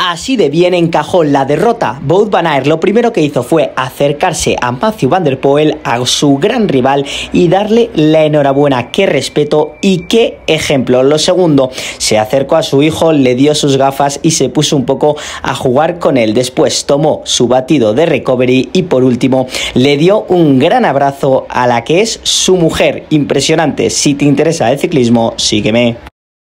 Así de bien encajó la derrota. Wout van Aert lo primero que hizo fue acercarse a Mathieu van der Poel, a su gran rival, y darle la enhorabuena. Qué respeto y qué ejemplo. Lo segundo, se acercó a su hijo, le dio sus gafas y se puso un poco a jugar con él. Después tomó su batido de recovery y por último le dio un gran abrazo a la que es su mujer. Impresionante. Si te interesa el ciclismo, sígueme.